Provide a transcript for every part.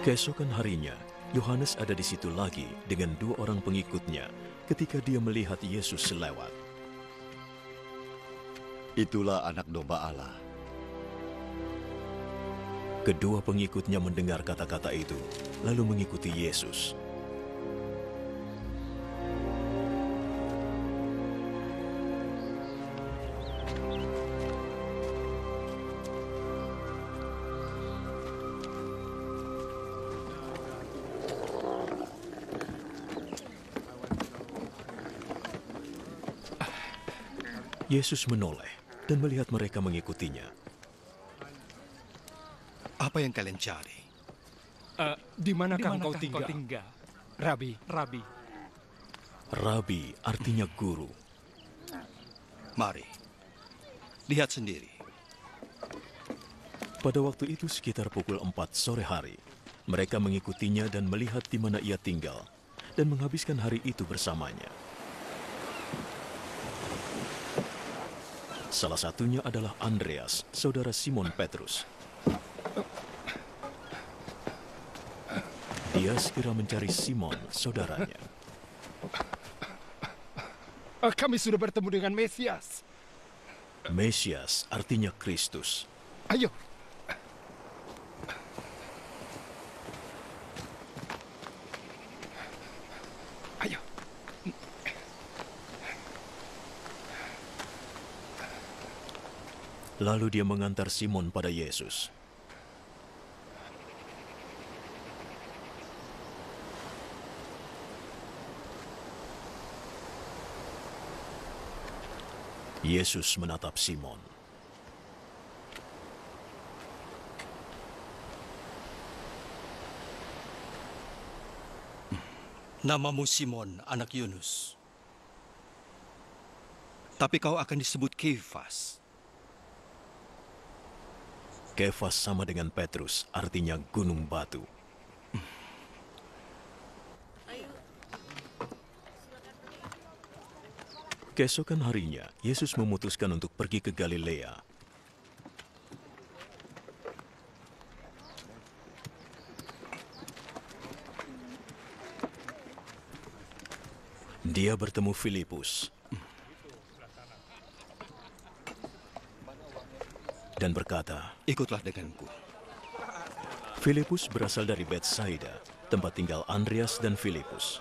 Keesokan harinya, Yohanes ada di situ lagi dengan 2 orang pengikutnya ketika dia melihat Yesus lewat. Itulah anak domba Allah. Kedua pengikutnya mendengar kata-kata itu, lalu mengikuti Yesus. Yesus menoleh dan melihat mereka mengikutinya. Apa yang kalian cari? Di manakah engkau tinggal? Rabi. Rabi artinya guru. Mari, lihat sendiri. Pada waktu itu sekitar pukul 4 sore hari, mereka mengikutinya dan melihat di mana ia tinggal dan menghabiskan hari itu bersamanya. Salah satunya adalah Andreas, saudara Simon Petrus. Dia segera mencari Simon, saudaranya. Kami sudah bertemu dengan Mesias. Mesias artinya Kristus. Ayo. Ayo. Lalu dia mengantar Simon pada Yesus. Yesus menatap Simon. Namamu Simon, anak Yunus. Tapi kau akan disebut Kefas. Kefas sama dengan Petrus, artinya gunung batu. Keesokan harinya, Yesus memutuskan untuk pergi ke Galilea. Dia bertemu Filipus dan berkata, "Ikutlah denganku." Filipus berasal dari Betsaida, tempat tinggal Andreas dan Filipus.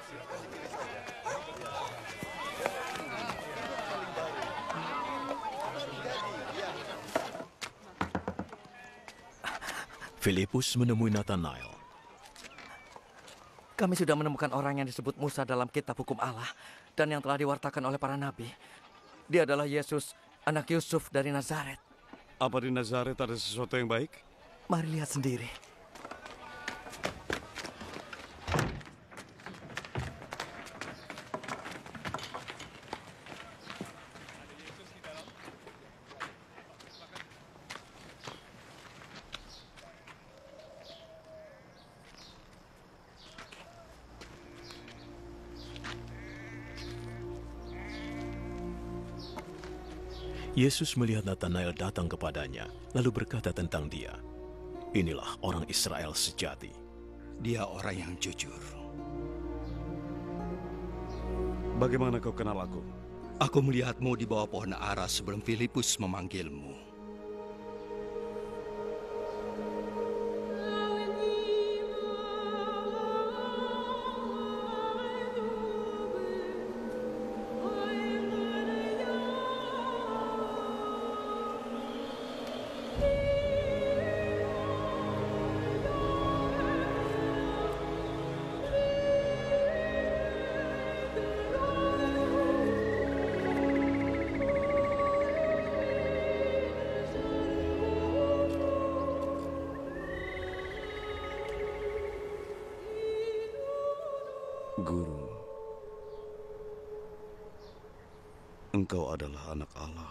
Filipus menemui Nathanael. Kami sudah menemukan orang yang disebut Musa dalam kitab hukum Allah dan yang telah diwartakan oleh para nabi. Dia adalah Yesus, anak Yusuf dari Nazaret. Apa di Nazaret ada sesuatu yang baik? Mari lihat sendiri. Yesus melihat Nathanael datang kepadanya, lalu berkata tentang dia, "Inilah orang Israel sejati." Dia orang yang jujur. Bagaimana kau kenal aku? Aku melihatmu di bawah pohon ara sebelum Filipus memanggilmu. Guru, engkau adalah anak Allah.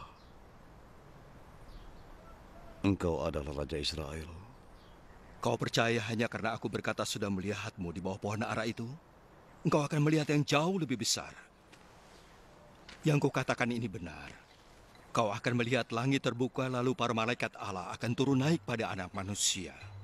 Engkau adalah Raja Israel. Kau percaya hanya karena aku berkata sudah melihatmu di bawah pohon ara itu? Engkau akan melihat yang jauh lebih besar. Yang kukatakan ini benar. Kau akan melihat langit terbuka lalu para malaikat Allah akan turun naik pada anak manusia.